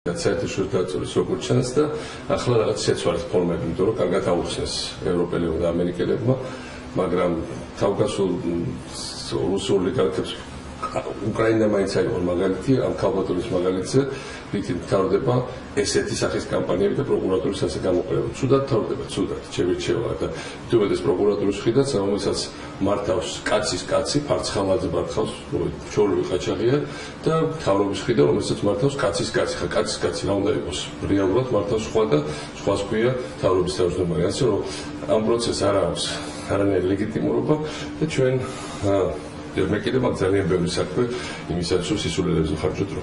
საერთაშორისო დაწესებულებებს როგორც ჩანს და ახლა რაღაც შეცვალეს ფორმები, იმიტომ რომ კარგად აუხსნეს ევროპელებმა და ამერიკელებმა, მაგრამ თავგასულ რუსულ ლიგალებს უკრაინა მაინც არის მაგალითი, ამ ქალბატონის მაგალითზე რითი მთავრდება ესეთი სახის კამპანიები და პროკურატურის ასე გამოყენება. Ცუდად მთავრდება, ცუდად, შეგვირჩევა და თუმცა პროკურატურის მხრიდან, რომელსაც მართავს კაცი, ფარცხალაძე მართავს, ჩორლი ყაჩაღია და მთავრობის მხრიდან, რომელსაც მართავს კაცი, ხა კაცი რა უნდა იყოს? რეალურად მართავს სხვა და სხვას ქვია მთავრობის თავმჯდომარე. ასე რომ ამ პროცესს არ აქვს არანაირი ლეგიტიმურობა და ჩვენ მე კიდევ მაგ ძალიან ბევრი საქმე იმისაც რომ სისულელებზე ხარჯოთ.